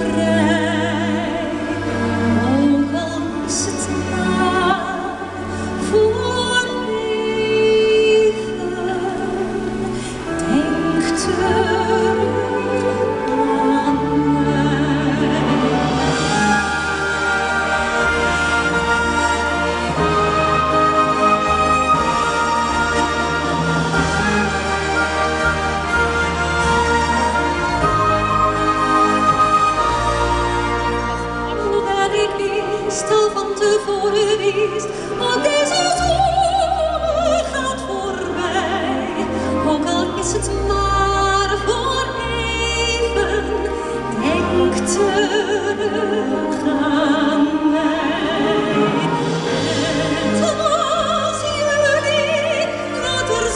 vrij, ook al is het maar voor even. Denk terug aan mij. Stel van tevoren wist, want deze zomer gaat voorbij. Ook al is het maar voor even, denk terug aan mij. Het was juli dat er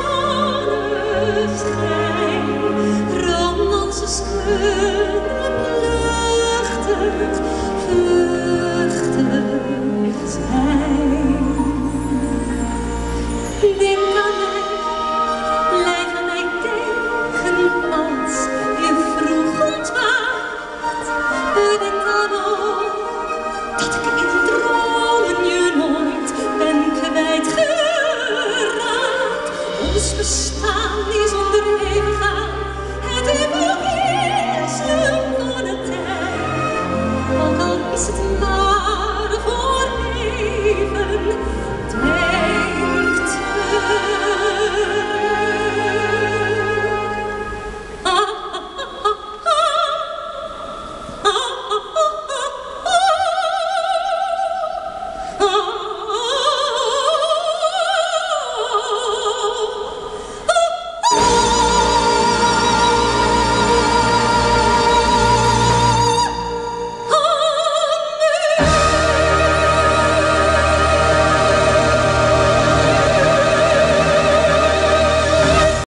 zonneschijn, romances kunnen luchtig zijn. Denk aan mij, blijf aan mij denken als je vroeg ontwaakt. Denk dan ook dat ik in dromen je nooit ben kwijtgeraakt. Ons bestaan is onderhevig aan het eeuwige wisselen van de tijd. Ook al is het